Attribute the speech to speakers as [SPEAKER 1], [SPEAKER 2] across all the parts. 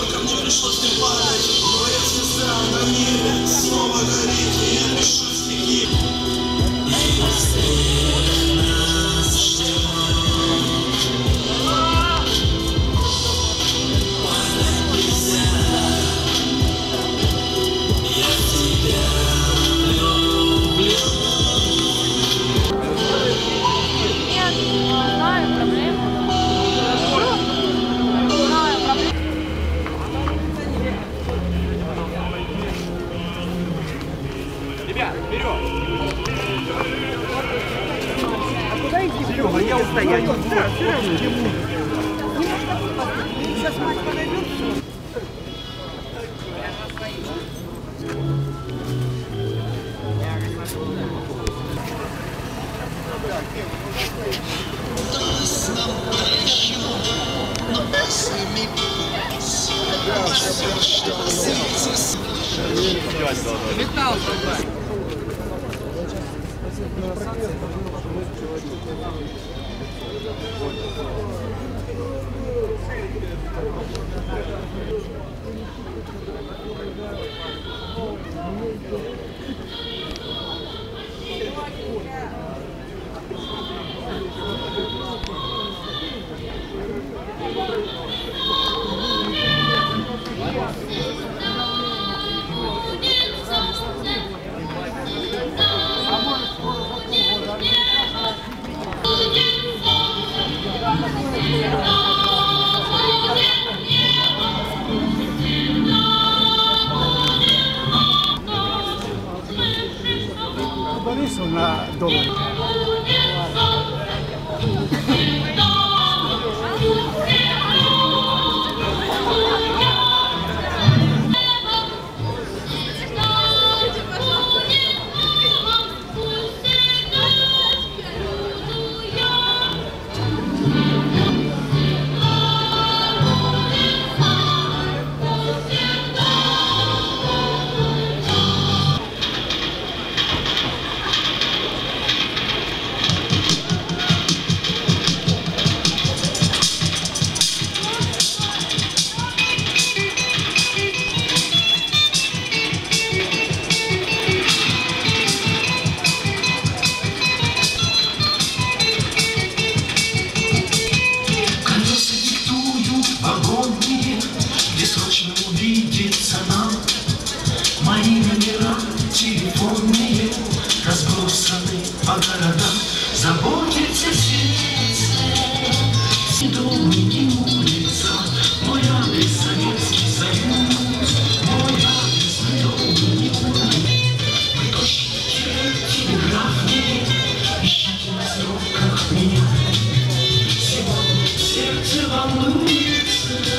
[SPEAKER 1] Сколько мне пришлось не падать, моя звезда на небе снова горит, и я пишу стихи.
[SPEAKER 2] Ребят, вперед! А куда идти? Серега, я устоять. Да, Серега. Сейчас мать подойдет. Металл собрать.
[SPEAKER 3] Adesso una dollari.
[SPEAKER 1] Увидеться нам, мои номера телефонные разбросаны по городам. Заботится сердце, и дом, и улица, мой адрес Советский Союз, мой адрес дом, и улица. Вы точники телеграфные, ищите на сроках меня. Сегодня сердце волнуется.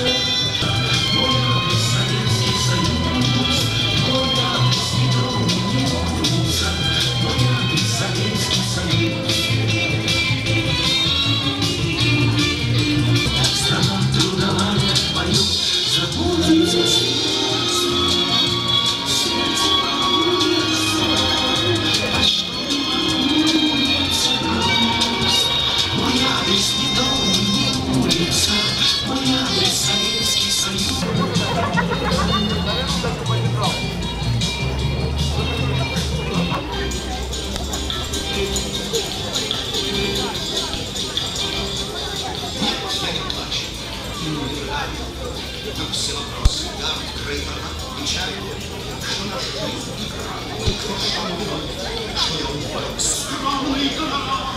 [SPEAKER 4] Все вопросы, да, открыто, отвечаю, что наша жизнь игра, кто шагнул, что я упал, странный гора.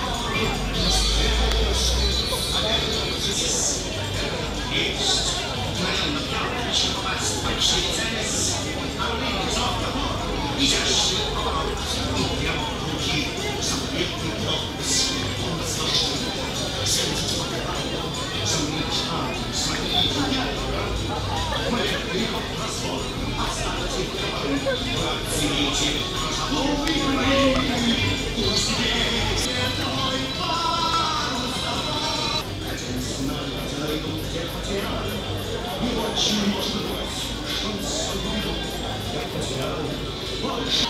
[SPEAKER 4] Есть, наверное, я хочу попасть почти здесь, а мне завтра изящный поворот, прямо в руки, запретный глаз, он возложен, сердце покрывает, замечает свои дня. Мы переход развод, осталось их говорить. Оцените, новый мир, успеть твой парус. Хотя не знаю, где найду, где потеряю. И очень может быть, что судьбу я потеряю. Больше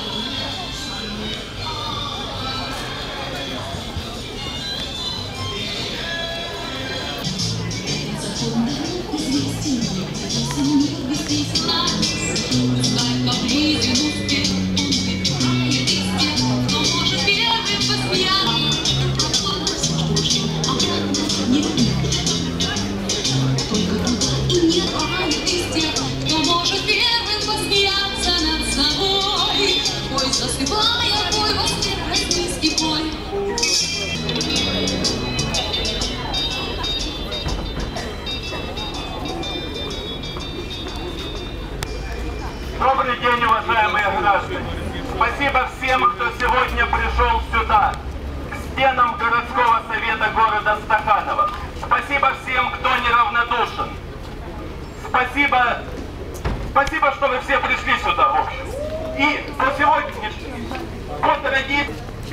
[SPEAKER 5] Известие, Добрый день, уважаемые граждане. Спасибо всем, кто сегодня пришел сюда, к стенам городского совета города Стаханова. Спасибо всем, кто неравнодушен. Спасибо, что вы все пришли сюда, в общем. И по сегодняшнему по традиции...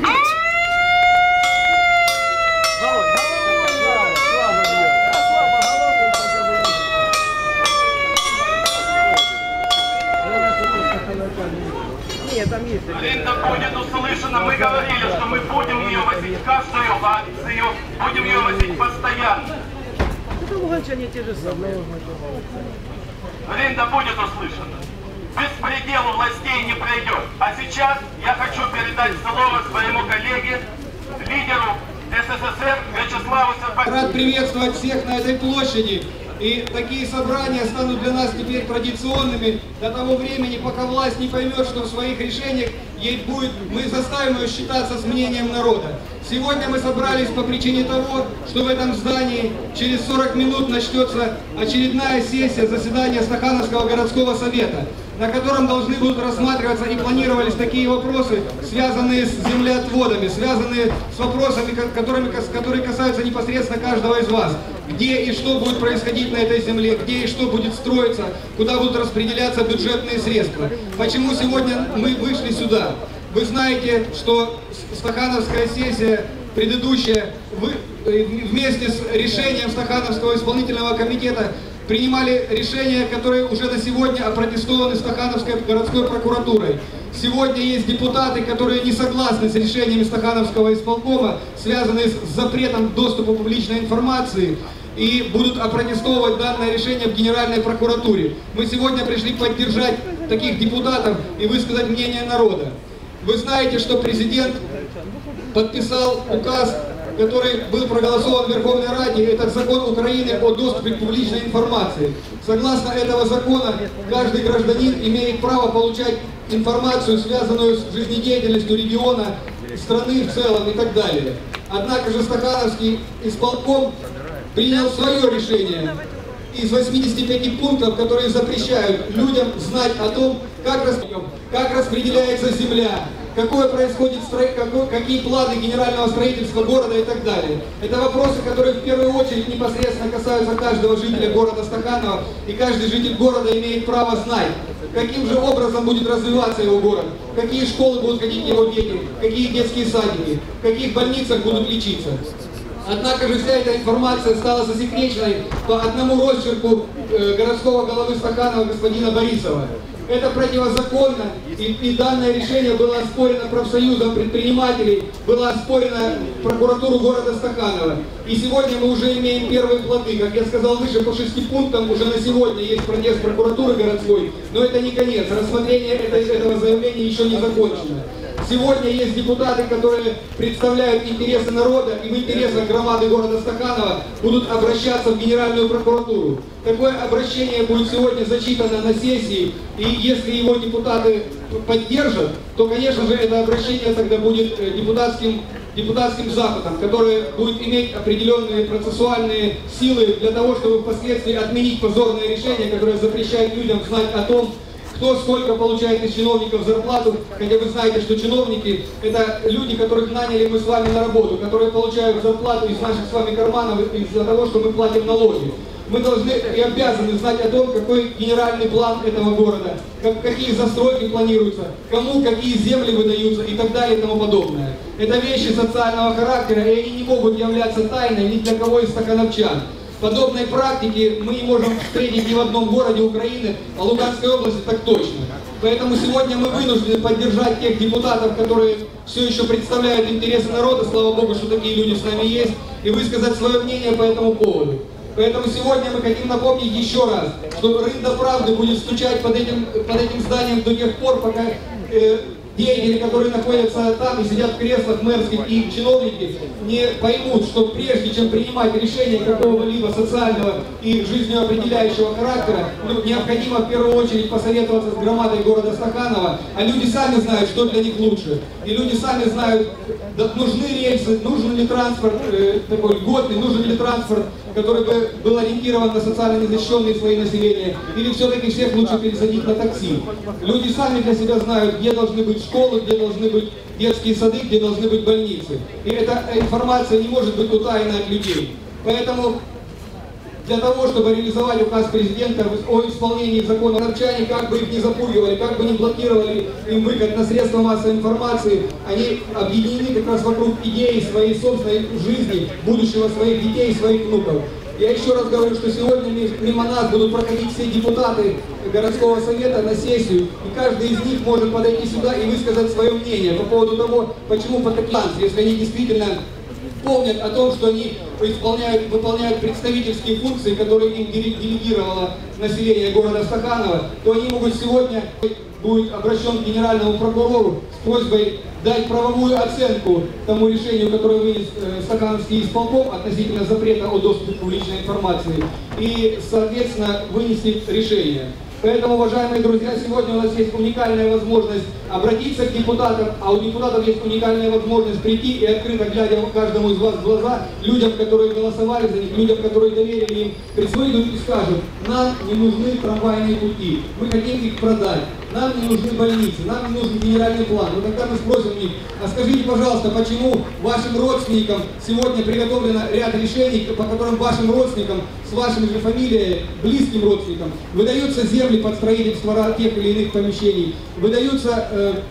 [SPEAKER 5] Аренда будет услышана. Мы говорили, что мы будем ее возить каждую акцию, будем ее возить постоянно. Аренда будет услышана. Беспредел у властей не пройдет. А сейчас я хочу передать слово своему коллеге, лидеру СССР Вячеславу Сербакину.
[SPEAKER 6] Рад приветствовать всех на этой площади. И такие собрания станут для нас теперь традиционными до того времени, пока власть не поймет, что в своих решениях мы заставим ее считаться с мнением народа. Сегодня мы собрались по причине того, что в этом здании через 40 минут начнется очередная сессия заседания Стахановского городского совета, на котором должны будут рассматриваться и планировались такие вопросы, связанные с землеотводами, связанные с вопросами, которые касаются непосредственно каждого из вас. Где и что будет происходить на этой земле, где и что будет строиться, куда будут распределяться бюджетные средства. Почему сегодня мы вышли сюда? Вы знаете, что Стахановская сессия предыдущая, вместе с решением Стахановского исполнительного комитета принимали решения, которые уже на сегодня опротестованы Стахановской городской прокуратурой. Сегодня есть депутаты, которые не согласны с решениями Стахановского исполкома, связанные с запретом доступа к публичной информации, и будут опротестовывать данное решение в Генеральной прокуратуре. Мы сегодня пришли поддержать таких депутатов и высказать мнение народа. Вы знаете, что президент подписал указ, который был проголосован в Верховной Раде, это закон Украины о доступе к публичной информации. Согласно этого закона, каждый гражданин имеет право получать информацию, связанную с жизнедеятельностью региона, страны в целом и так далее. Однако же Стахановский исполком принял свое решение из 85 пунктов, которые запрещают людям знать о том, как распределяется земля, какие планы генерального строительства города и так далее. Это вопросы, которые в первую очередь непосредственно касаются каждого жителя города Стаханова, и каждый житель города имеет право знать, каким же образом будет развиваться его город, какие школы будут ходить его дети, какие детские садики, в каких больницах будут лечиться. Однако же вся эта информация стала засекреченной по одному росчерку городского головы Стаханова господина Борисова. Это противозаконно, и данное решение было оспорено профсоюзом предпринимателей, было оспорено прокуратуру города Стаханова. И сегодня мы уже имеем первые плоды. Как я сказал выше, по 6 пунктам уже на сегодня есть протест прокуратуры городской, но это не конец. Рассмотрение этого заявления еще не закончено. Сегодня есть депутаты, которые представляют интересы народа и в интересах громады города Стаханова будут обращаться в Генеральную прокуратуру. Такое обращение будет сегодня зачитано на сессии, и если его депутаты поддержат, то, конечно же, это обращение тогда будет депутатским западом, который будет иметь определенные процессуальные силы для того, чтобы впоследствии отменить позорное решение, которое запрещает людям знать о том, кто сколько получает из чиновников зарплату, хотя вы знаете, что чиновники – это люди, которых наняли мы с вами на работу, которые получают зарплату из наших с вами карманов из-за того, что мы платим налоги. Мы должны и обязаны знать о том, какой генеральный план этого города, какие застройки планируются, кому какие земли выдаются и так далее и тому подобное. Это вещи социального характера, и они не могут являться тайной ни для кого из стахановчан. Подобной практики мы не можем встретить ни в одном городе Украины, а Луганской области так точно. Поэтому сегодня мы вынуждены поддержать тех депутатов, которые все еще представляют интересы народа, слава Богу, что такие люди с нами есть, и высказать свое мнение по этому поводу. Поэтому сегодня мы хотим напомнить еще раз, что рында правды будет стучать под этим зданием до тех пор, пока деятели, которые находятся там и сидят в креслах мэрских, и чиновники не поймут, что прежде чем принимать решение какого-либо социального и жизнеопределяющего характера, необходимо в первую очередь посоветоваться с громадой города Стаханова, а люди сами знают, что для них лучше. И люди сами знают, нужны рельсы, нужен ли транспорт такой льготный, нужен ли транспорт, который бы был ориентирован на социально незащищенные слои населения, или все-таки всех лучше пересадить на такси. Люди сами для себя знают, где должны быть школы, где должны быть детские сады, где должны быть больницы. И эта информация не может быть утаена от людей. Поэтому для того, чтобы реализовать указ президента о исполнении закона, харчане, как бы их ни запугивали, как бы ни блокировали им выход на средства массовой информации, они объединены как раз вокруг идеи своей собственной жизни, будущего своих детей и своих внуков. Я еще раз говорю, что сегодня мимо нас будут проходить все депутаты городского совета на сессию, и каждый из них может подойти сюда и высказать свое мнение по поводу того, почему потаканцы, если они действительно помнят о том, что они выполняют представительские функции, которые им делегировало население города Стаханова, то они могут сегодня будет обращен к генеральному прокурору с просьбой дать правовую оценку тому решению, которое вынес Стахановский исполком относительно запрета о доступе к публичной информации, и, соответственно, вынести решение. Поэтому, уважаемые друзья, сегодня у нас есть уникальная возможность обратиться к депутатам, а у депутатов есть уникальная возможность прийти и открыто, глядя каждому из вас в глаза, людям, которые голосовали за них, людям, которые доверили им, присвоят и скажут: нам не нужны трамвайные пути, мы хотим их продать, нам не нужны больницы, нам не нужен генеральный план. Но тогда мы спросим их: а скажите, пожалуйста, почему вашим родственникам сегодня приготовлено ряд решений, по которым вашим родственникам с вашими же фамилией, близким родственникам, выдаются земли под строительство тех или иных помещений, выдаются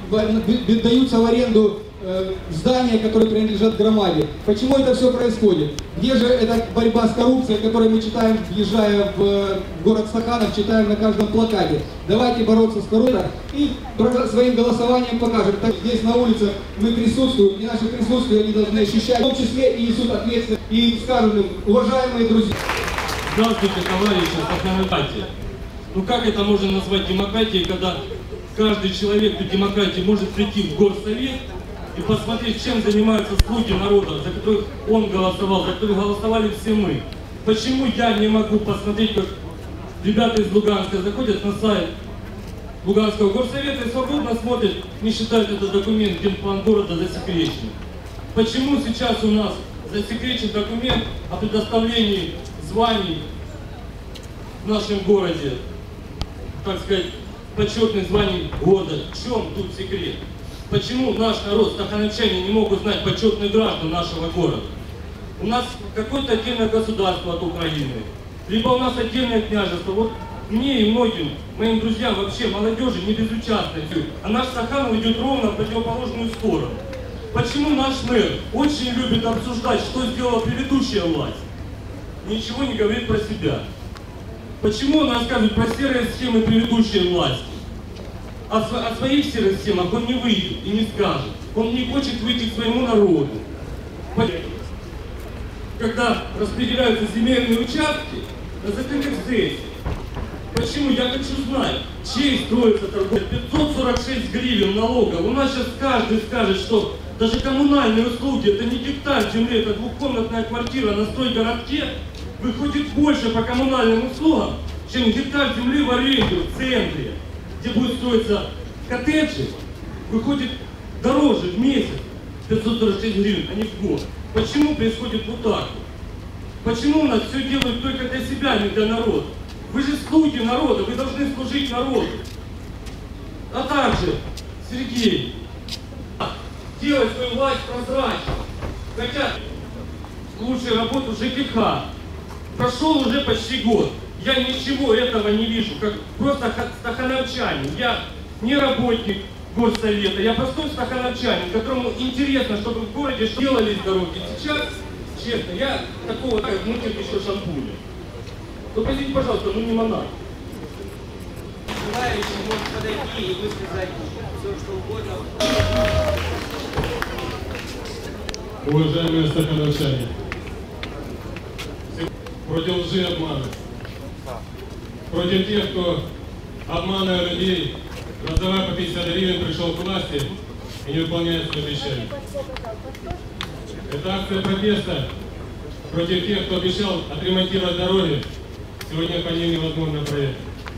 [SPEAKER 6] в аренду здания, которые принадлежат громаде. Почему это все происходит? Где же эта борьба с коррупцией, которую мы читаем, въезжая в город Стаханов, читаем на каждом плакате? Давайте бороться с коррупцией и своим голосованием покажем. Так здесь на улице мы присутствуем, и наше присутствие они должны ощущать, в том числе и несут ответственность, и скажут им: уважаемые друзья.
[SPEAKER 7] Здравствуйте, товарищи стахановцы. Ну как это можно назвать демократией, когда каждый человек в демократии может прийти в горсовет и посмотреть, чем занимаются слуги народа, за которых он голосовал, за которых голосовали все мы. Почему я не могу посмотреть, как ребята из Луганска заходят на сайт Луганского горсовета и свободно смотрят, не считают этот документ, генплан города засекреченным? Почему сейчас у нас засекречен документ о предоставлении званий в нашем городе, так сказать, почетных званий года? В чем тут секрет? Почему наш народ, стахановчане, не могут знать почетных граждан нашего города? У нас какое-то отдельное государство от Украины, либо у нас отдельное княжество. Вот мне и многим моим друзьям, вообще молодежи, не безучастной, а наш Стаханов идет ровно в противоположную сторону. Почему наш мэр очень любит обсуждать, что сделала предыдущая власть? Ничего не говорит про себя. Почему он рассказывает про серые схемы предыдущей власти? О своих серых схемах он не выйдет и не скажет. Он не хочет выйти к своему народу. Когда распределяются земельные участки на закрытых сессиях. Почему? Я хочу знать, чей строится торговля. 546 гривен налога. У нас сейчас каждый скажет, что даже коммунальные услуги, это не гектар земли, это двухкомнатная квартира на стройгородке, выходит больше по коммунальным услугам, чем гектар земли в аренду в центре, где будет строиться коттеджи, выходит дороже в месяц 546 гривен, а не в год. Почему происходит вот так? Почему у нас все делают только для себя, а не для народа? Вы же слуги народа, вы должны служить народу. А также, Сергей, делать свою власть прозрачной. Хотят лучшую работу ЖКХ. Прошел уже почти год. Я ничего этого не вижу, как просто стахановчанин. Я не работник горсовета, я простой стахановчанин, которому интересно, чтобы в городе делались дороги. Сейчас, честно, я такого как мутит еще шампуня. Ну, простите, пожалуйста, ну не монарх.
[SPEAKER 2] Желающий может подойти и высказать все, что угодно.
[SPEAKER 8] Уважаемые стахановчане, против лжи и обмана, против тех, кто, обманывая людей,
[SPEAKER 7] раздавая по 50 гривен, пришел к власти и не выполняет свои обещания. Это акция протеста против тех, кто обещал отремонтировать дороги, сегодня по ним невозможно проехать.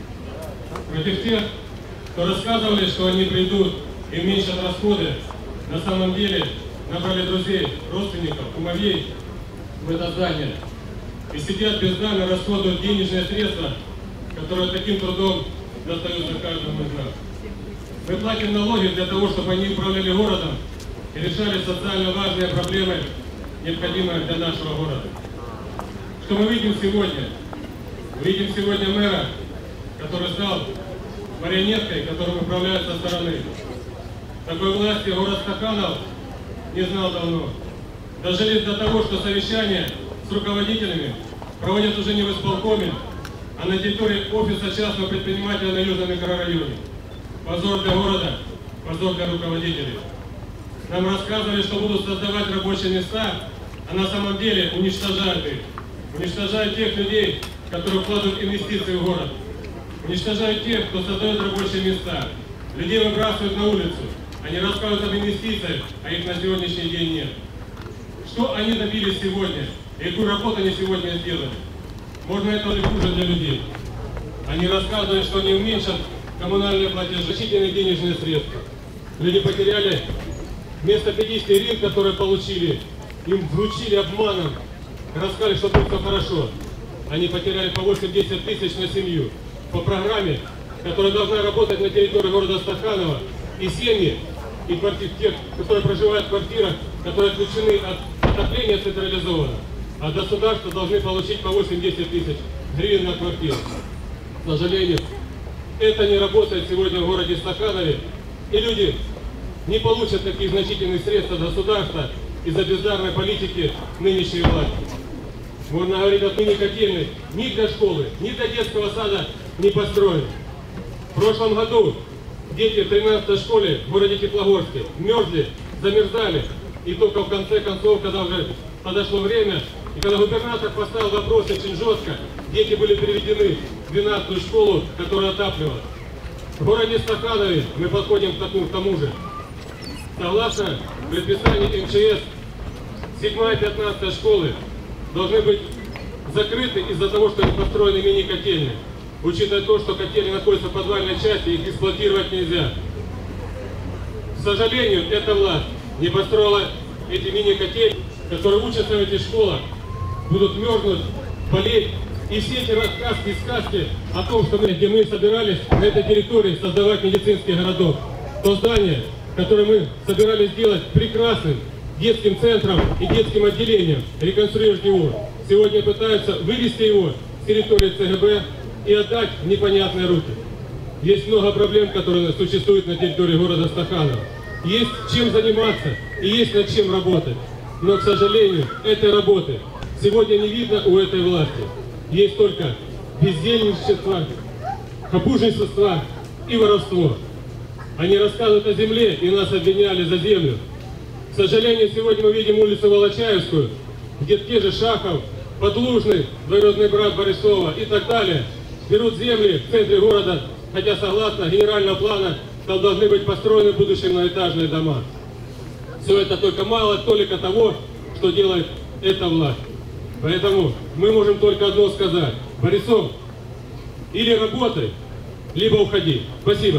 [SPEAKER 7] Против тех, кто рассказывали, что они придут и уменьшат расходы, на самом деле набрали друзей, родственников, кумовей в это здание и сидят без нами, расходуют денежные средства, которые таким трудом достаются каждому из нас. Мы платим налоги для того, чтобы они управляли городом и решали социально важные проблемы, необходимые для нашего города. Что мы видим сегодня? Мы видим сегодня мэра, который стал марионеткой, которым управляют со стороны. Такой власти город Стаханов не знал давно. Дожились до того, что совещания с руководителями проводят уже не в исполкоме, а на территории офиса частного предпринимателя на Южном микрорайоне. Позор для города, позор для руководителей. Нам рассказывали, что будут создавать рабочие места, а на самом деле уничтожают их. Уничтожают тех людей, которые вкладывают инвестиции в город. Уничтожают тех, кто создает рабочие места. Людей выбрасывают на улицу. Они рассказывают об инвестициях, а их на сегодняшний день нет. Что они добились сегодня? И какую работу они сегодня сделали? Можно это или хуже для людей. Они рассказывают, что они уменьшат коммунальные платежи, значительные денежные средства. Люди потеряли вместо 50 гривен, которые получили, им вручили обманом, рассказали, что будет все хорошо. Они потеряли по 8-10 тысяч на семью. По программе, которая должна работать на территории города Стаханова, и семьи, и тех, которые проживают в квартирах, которые отключены от отопления централизованно, а государство должны получить по 8-10 тысяч гривен на квартиру. К сожалению, это не работает сегодня в городе Стаханове, и люди не получат таких значительных средств от государства из-за бездарной политики нынешней власти. Можно говорить, отныне котельной ни для школы, ни для детского сада не построен. В прошлом году дети в 13-й школе в городе Теплогорске мерзли, замерзали. И только в конце концов, когда уже подошло время, и когда губернатор поставил вопрос очень жестко, дети были переведены в 12-ю школу, которая отапливалась. В городе Стаханове мы подходим к тому же. Согласно предписанию МЧС, 7-я и 15-я школы должны быть закрыты из-за того, что они построены мини-котельные. Учитывая то, что котельные находятся в подвальной части, их эксплуатировать нельзя. К сожалению, эта власть не построила эти мини-котельные, которые учатся в этих школах, будут мерзнуть, болеть. И все эти рассказки и сказки о том, что где мы собирались на этой территории создавать медицинский городок. То здание, которое мы собирались сделать прекрасным детским центром и детским отделением, реконструировать его, сегодня пытаются вывести его с территории ЦГБ и отдать в непонятные руки. Есть много проблем, которые существуют на территории города Стаханова. Есть чем заниматься и есть над чем работать. Но, к сожалению, этой работы сегодня не видно у этой власти. Есть только бездельничество, хапужничество и воровство. Они рассказывают о земле и нас обвиняли за землю. К сожалению, сегодня мы видим улицу Волочаевскую, где те же Шахов, Подлужный, двоюродный брат Борисова и так далее берут земли в центре города, хотя согласно генерального плана там должны быть построены в будущем многоэтажные дома. Все это только мало только того, что делает эта власть. Поэтому мы можем только одно сказать. Борисов, или работай, либо уходи. Спасибо.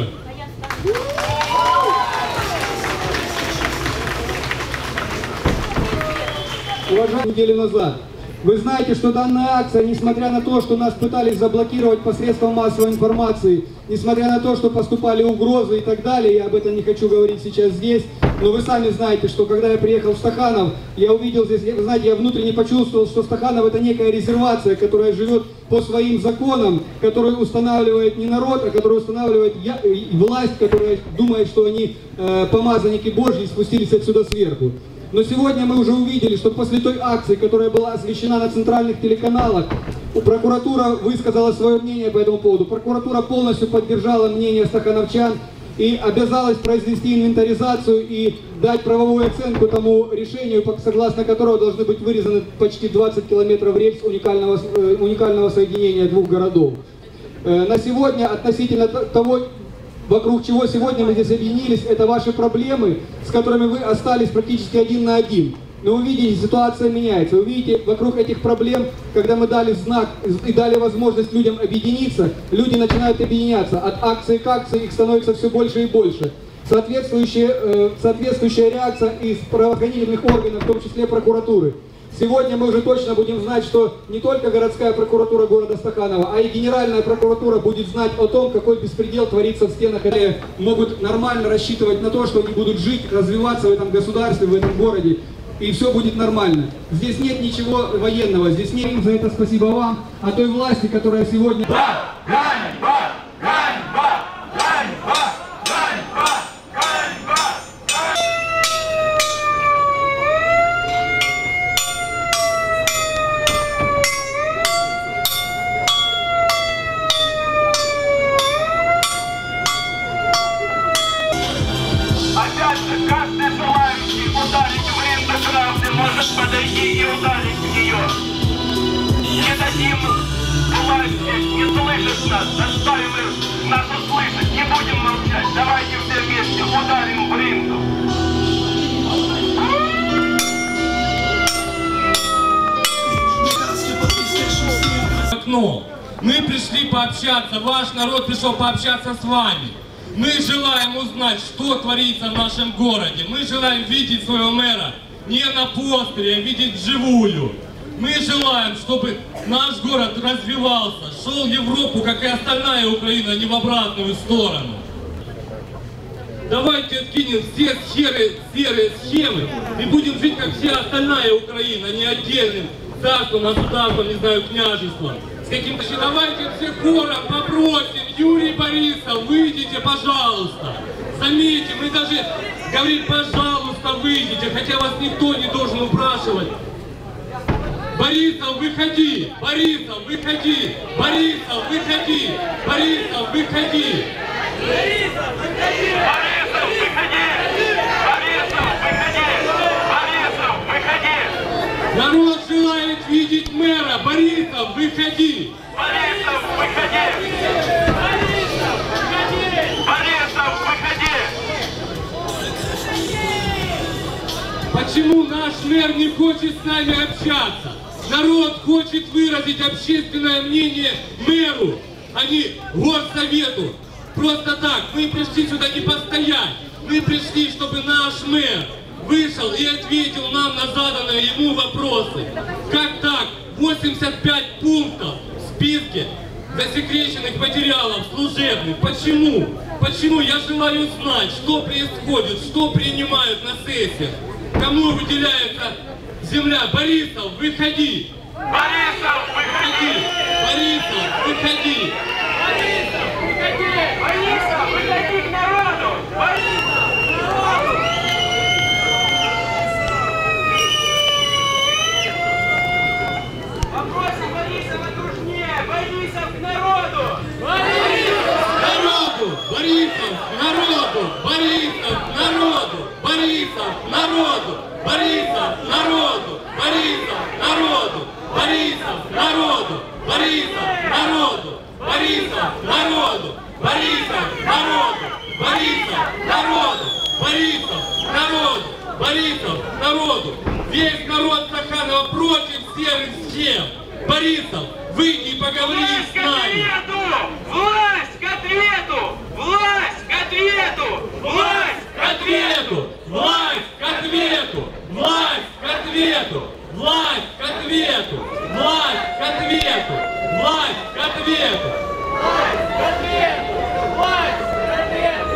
[SPEAKER 6] Уважаемые, недели назад. Вы знаете, что данная акция, несмотря на то, что нас пытались заблокировать посредством массовой информации, несмотря на то, что поступали угрозы и так далее, я об этом не хочу говорить сейчас здесь, но вы сами знаете, что когда я приехал в Стаханов, я увидел здесь, вы знаете, я внутренне почувствовал, что Стаханов это некая резервация, которая живет по своим законам, которую устанавливает не народ, а которую устанавливает власть, которая думает, что они помазанники Божьи спустились отсюда сверху. Но сегодня мы уже увидели, что после той акции, которая была освещена на центральных телеканалах, прокуратура высказала свое мнение по этому поводу. Прокуратура полностью поддержала мнение стахановчан и обязалась произвести инвентаризацию и дать правовую оценку тому решению, согласно которого должны быть вырезаны почти 20 километров рельс уникального соединения двух городов. На сегодня относительно того вокруг чего сегодня мы здесь объединились, это ваши проблемы, с которыми вы остались практически один на один. Но вы видите, ситуация меняется. Вы видите, вокруг этих проблем, когда мы дали знак и дали возможность людям объединиться, люди начинают объединяться. От акции к акции их становится все больше и больше. Соответствующая реакция из правоохранительных органов, в том числе прокуратуры. Сегодня мы уже точно будем знать, что не только городская прокуратура города Стаханова, а и генеральная прокуратура будет знать о том, какой беспредел творится в стенах, которые могут нормально рассчитывать на то, что они будут жить, развиваться в этом государстве, в этом городе, и все будет нормально. Здесь нет ничего военного, здесь нет. За это спасибо вам, а той власти, которая сегодня...
[SPEAKER 5] Каждый желающий ударить в ринг правды может подойти и ударить в нее. Не дадим власти не слышать нас, заставим нас услышать, не будем молчать. Давайте все вместе ударим в ринг.
[SPEAKER 7] Окно. Мы пришли пообщаться, ваш народ пришел пообщаться с вами. Мы желаем узнать, что творится в нашем городе. Мы желаем видеть своего мэра не на постере, а видеть вживую. Мы желаем, чтобы наш город развивался, шел в Европу, как и остальная Украина, а не в обратную сторону. Давайте откинем все серые схемы и будем жить, как вся остальная Украина, не отдельным царством, государством, не знаю, княжеством. С каким-то... Давайте все хором попросим, Юрий Борисов, выйдите, пожалуйста. Заметьте, мы даже говорим, пожалуйста, выйдите, хотя вас никто не должен упрашивать. Борисов, выходи! Борисов, выходи! Борисов, выходи! Борисов, выходи!
[SPEAKER 5] Борисов, выходи! Борисов, выходи! Борисов, выходи! Борисов, выходи!
[SPEAKER 7] Народ желает видеть мэра! Борисов, выходи!
[SPEAKER 5] Борисов, выходи! Борисов, выходи! Борисов, выходи!
[SPEAKER 7] Почему наш мэр не хочет с нами общаться? Народ хочет выразить общественное мнение мэру, а не горсовету. Просто так, мы пришли сюда не постоять. Мы пришли, чтобы наш мэр вышел и ответил нам на заданные ему вопросы. Как так? 85 пунктов в списке засекреченных материалов служебных. Почему? Почему? Я желаю знать, что происходит, что принимают на сессиях. Кому выделяется земля? Борисов, выходи!
[SPEAKER 5] Борисов, выходи!
[SPEAKER 7] Борисов, выходи!
[SPEAKER 5] Борисов, выходи! Борисов, выходи к народу! Борисов, к народу! Вопросы Борисова труднее! Борисов к народу! Борисов!
[SPEAKER 7] Народу! Борисов! Народу! Борисов! Народу! Борисов! Народу! Борисов! Народу! Борисов! Народу! Борисов! Народу! Борисов! Народу! Борисов! Народу! Борисов! Народу! Борисов! Народу! Борисов! Народу! Борисов! Народу! Весь народ Стаханова против серых схем! Борисов, выйди и поговори с нами!
[SPEAKER 5] Власть к ответу! Власть к ответу! Власть к ответу!
[SPEAKER 7] Власть к ответу! Власть к ответу! Власть к ответу! Власть к ответу! Власть к ответу!
[SPEAKER 5] Власть к ответу! Власть к ответу!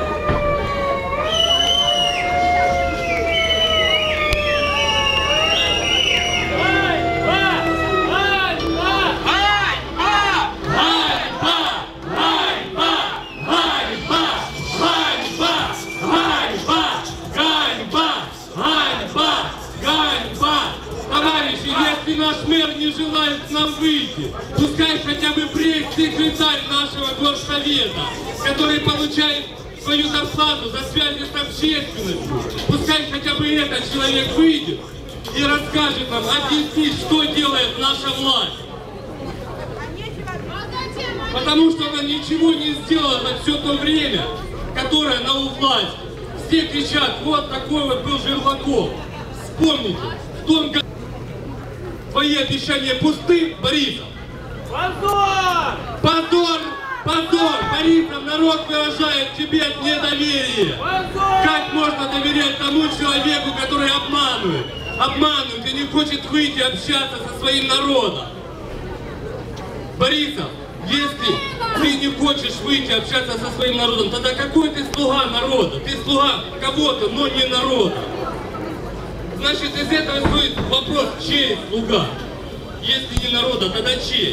[SPEAKER 7] Если наш мэр не желает к нам выйти, пускай хотя бы пресс-секретарь нашего горсовета, который получает свою зарплату за связи с общественностью, пускай хотя бы этот человек выйдет и расскажет нам, объяснит, что делает наша власть. Потому что она ничего не сделала за все то время, которая на власти. Все кричат, вот такой вот был Жерлаков. Вспомните, в том году твои обещания пусты, Борисов.
[SPEAKER 2] Позор!
[SPEAKER 7] Позор! Позор! Борисов, народ выражает тебе недоверие.
[SPEAKER 2] Позор!
[SPEAKER 7] Как можно доверять тому человеку, который обманывает? Обманывает и не хочет выйти общаться со своим народом. Борисов, если ты не хочешь выйти общаться со своим народом, тогда какой ты слуга народа? Ты слуга кого-то, но не народа. Значит, из этого стоит вопрос, чей слуга? Если не народа, тогда чей?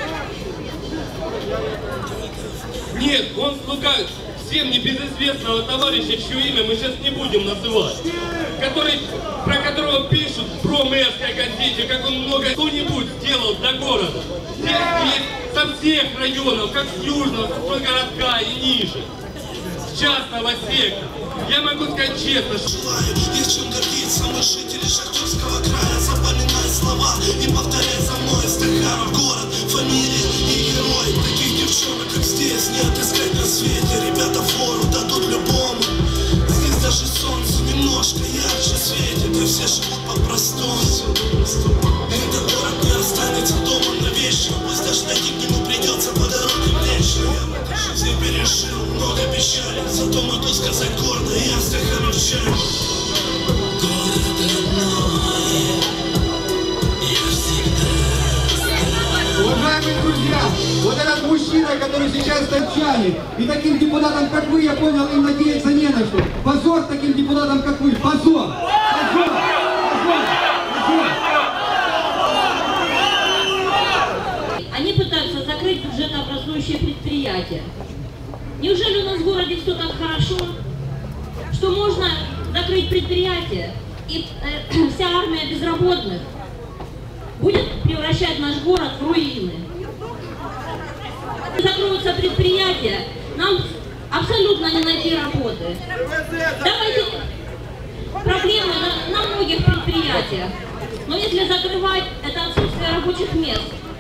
[SPEAKER 7] Нет, он слуга всем небезызвестного товарища, чье имя мы сейчас не будем называть, про которого пишут в промэрской газете, как он много что-нибудь сделал для города. Здесь есть со всех районов, как с южного, со городка и ниже, с частного сектора. Я могу сказать честно, что...
[SPEAKER 1] Есть чем гордиться, мы жители Шахтерского края. Запоминай слова и повторяй за мной. Стаханов город, фамилия и герой. Таких девчонок, как здесь, не отыскать на свете. Ребята фору дадут любому. Здесь даже солнце немножко ярче светит, и все живут по-простому. Этот город не останется дома навечно. Пусть даже найти к нему придется по дороге млечь. Я в этой жизни пережил много печали, зато могу сказать гордо, я стахановчанин. Город родной, я всегда.
[SPEAKER 6] Уважаемые друзья, вот этот мужчина, который сейчас топчанит, и таким депутатам, как вы, я понял, им надеяться не на что. Позор таким депутатам, как вы. Позор! Позор! Позор! Позор!
[SPEAKER 8] Они пытаются закрыть бюджетообразующие предприятия. Неужели у нас в городе все так хорошо, что можно закрыть предприятие, и вся армия безработных будет превращать наш город в руины? Закроются предприятия, нам абсолютно не найти работы. Давайте, проблемы на многих предприятиях, но если закрывать, это отсутствие рабочих мест.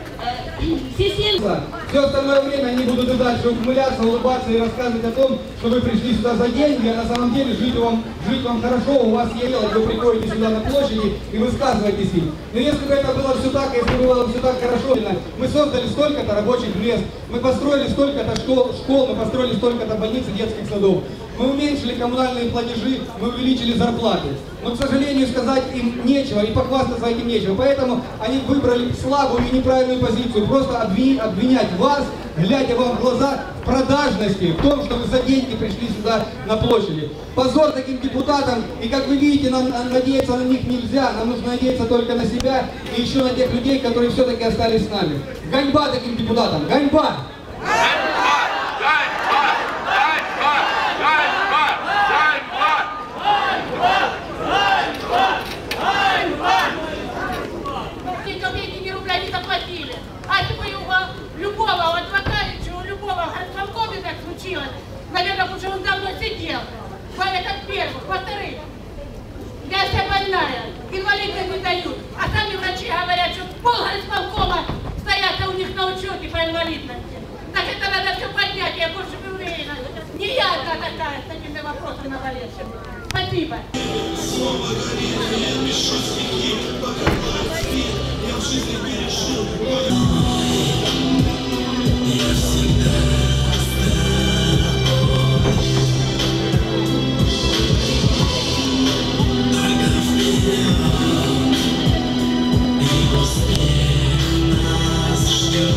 [SPEAKER 6] Все остальное время они будут и дальше ухмыляться, улыбаться и рассказывать о том, что вы пришли сюда за деньги, а на самом деле жить вам хорошо, у вас есть дело, вы приходите сюда на площади и высказываетесь им. Но если бы это было все так, если бы было все так хорошо, мы создали столько-то рабочих мест, мы построили столько-то школ, мы построили столько-то больниц и детских садов, мы уменьшили коммунальные платежи, мы увеличили зарплаты. Но, к сожалению, сказать им нечего и похвастаться этим нечего. Поэтому они выбрали слабую и неправильную позицию. Просто обвинять вас, глядя вам в глаза, в продажности, в том, что вы за деньги пришли сюда на площади. Позор таким депутатам. И, как вы видите, нам надеяться на них нельзя. Нам нужно надеяться только на себя и еще на тех людей, которые все-таки остались с нами. Ганьба таким депутатам! Ганьба!
[SPEAKER 9] Любого адвоката, у любого городского так случилось, наверное, уже он давно сидел. Это первых. Во-вторых, я вся больная, инвалидные не дают. А сами врачи говорят, что полгородского стоят у них на учете по инвалидности. Так это надо все поднять, я больше не уверена. Не я одна такая с такими вопросами наболевшими. Спасибо.
[SPEAKER 1] Снова горит, я пишу стихи, пока бывает спит, я в жизни пережил. Я всегда только вперед, и успех нас ждет.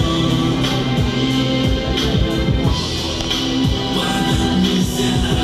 [SPEAKER 1] Падать нельзя.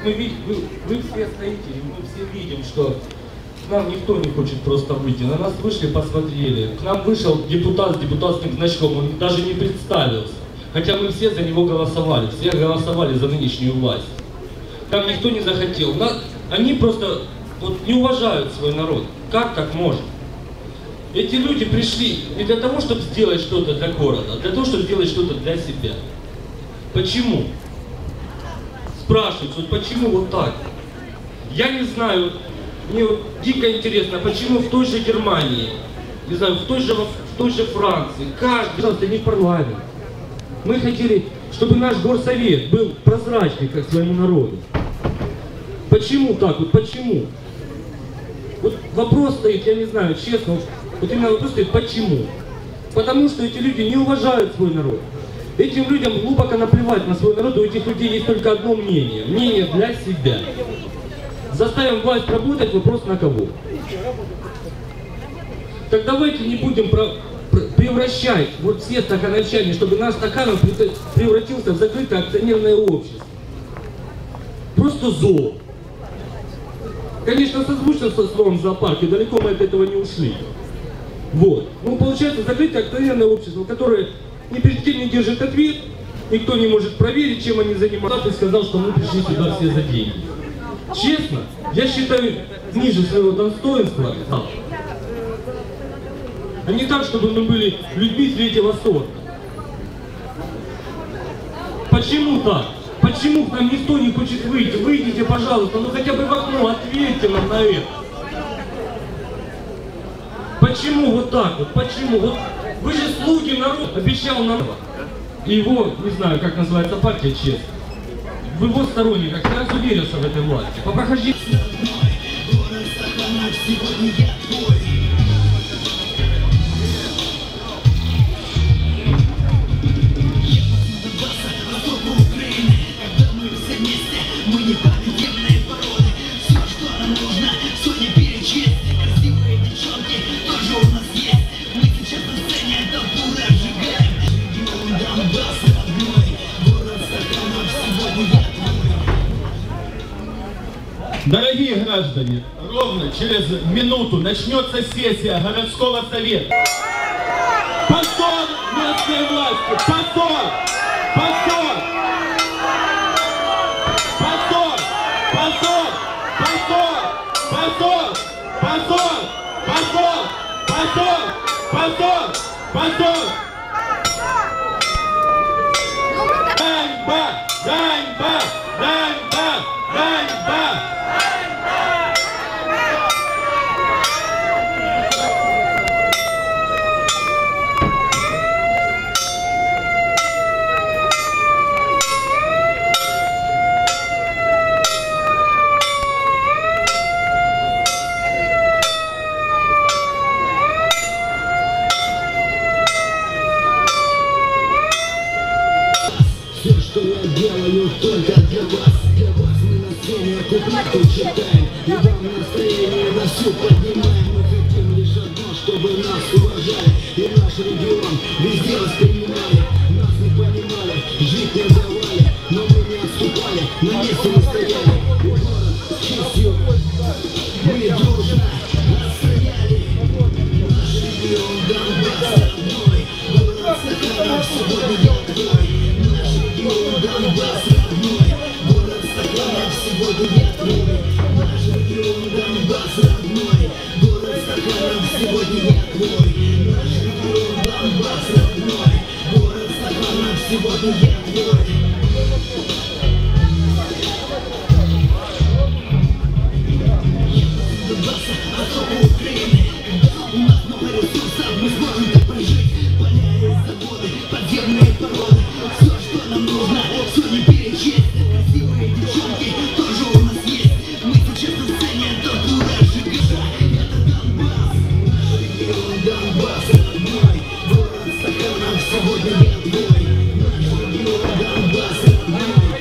[SPEAKER 7] мы видим, вы все стоите, и мы все видим, что к нам никто не хочет просто выйти. На нас вышли, посмотрели. К нам вышел депутат с депутатским значком, он даже не представился. Хотя мы все за него голосовали, все голосовали за нынешнюю власть. Там никто не захотел. Они просто вот не уважают свой народ. Как так можно? Эти люди пришли не для того, чтобы сделать что-то для города, а для того, чтобы сделать что-то для себя. Почему? Спрашивают, вот почему вот так? Я не знаю, мне вот дико интересно, почему в той же Германии, не знаю, в той же Франции, каждый, не парламент. Мы хотели, чтобы наш горсовет был прозрачный как своему народу. Почему так? Вот почему? Вот вопрос стоит, я не знаю, честно, вот именно вопрос стоит, почему? Потому что эти люди не уважают свой народ. Этим людям глубоко наплевать на свой народ, у этих людей есть только одно мнение. Мнение для себя. Заставим власть работать, вопрос на кого? Так давайте не будем превращать вот все стакановчане, чтобы наш Стаханов превратился в закрытое акционерное общество. Просто зло. Конечно, созвучно со словом зоопарк, и далеко мы от этого не ушли. Вот. Ну, получается, закрытое акционерное общество, которое ни перед кем не держит ответ, никто не может проверить, чем они занимаются, и сказал, что мы пришли сюда все за деньги. Честно, я считаю ниже своего достоинства, а не так, чтобы мы были людьми третьего сорта. Почему так? Почему к нам никто не хочет выйти? Выйдите, пожалуйста, ну хотя бы в окно, ответьте нам на это. Почему вот так вот? Почему? Вот вы же слуги, народ обещал нам. И его, не знаю, как называется партия, честно. В его сторонниках, я разуверился в этой власти. По прохождению...
[SPEAKER 10] Дорогие граждане, ровно через минуту начнется сессия городского совета. Позор местной власти! Позор! Позор! Позор! Позор! Позор! Позор! Позор! Позор! Позор! Позор! Позор! Ганьба! Ганьба! Ганьба! Ганьба!
[SPEAKER 1] Все, что я делаю, только для вас. Для вас мы на сцене куплеты читаем, и вам настроение на всю поднимаем. Мы хотим лишь одно, чтобы нас уважали, и наш регион везде воспринимали. Нас не понимали, жить не давали, но мы не отступали, на месте мы стояли. И город с честью мы дружно отстояли. Наш регион Донбасс родной, город Стаханов сегодня я твой. Донбасс родной, город Стаханов сегодня я твой. Наш регион Донбасс родной, город Стаханов сегодня я твой. Наш регион Донбасс родной, город Стаханов сегодня я твой. Донбасса, особо Украины, у нас много ресурсов, мы сможем так прожить. Поля и заводы, подземные породы, все, что нам нужно, все не перечесть. Красивые девчонки тоже у нас есть. Мы сейчас на сцене тортура сжигаем. Это Донбасс, наш регион Донбасс родной, город Стаханов сегодня я твой. Наш регион Донбасс родной,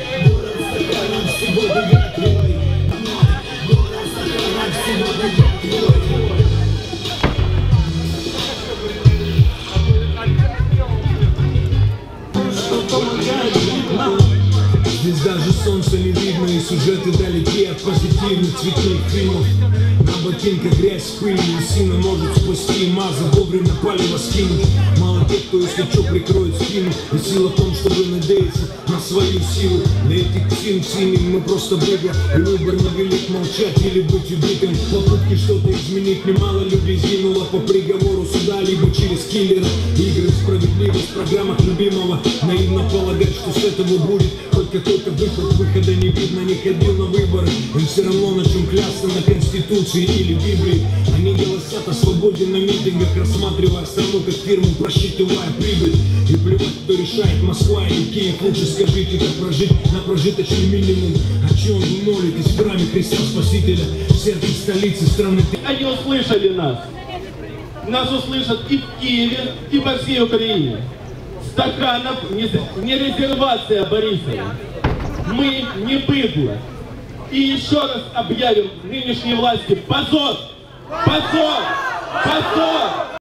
[SPEAKER 11] вдалеке от позитивных цветных фильмов. На ботинках грязь, пыль, и сильно может спасти. Маза вовремя палево скинуть. Мало тех, кто если что прикроет спину. И сила в том, чтобы надеяться на свою силу. На этих псин синим мы просто быдя. И выбор невелик, молчать или быть убитым. В попытке что-то изменить немало людей сгинуло по приговору суда, либо через киллера. Игры справедливость в программах любимого. Наивно полагать, что с этого будет хоть какой-то выход. Выхода не видно, не ходил на выборы. Им все равно на чем клясться, на Конституции или Библии. Они голосят о свободе на митингах, рассматривая страну как фирму, просчитывая прибыль. И плевать, кто решает, Москва или Киев. Лучше скажите, как прожить на прожиточный минимум. О чем вы молитесь в храме Христа Спасителя, в сердце столицы страны?
[SPEAKER 10] Они услышали нас. Нас услышат и в Киеве, и по всей Украине. Стаханов не резервация Борисова. Мы не быдло. И еще раз объявим нынешней власти позор! Позор! Позор!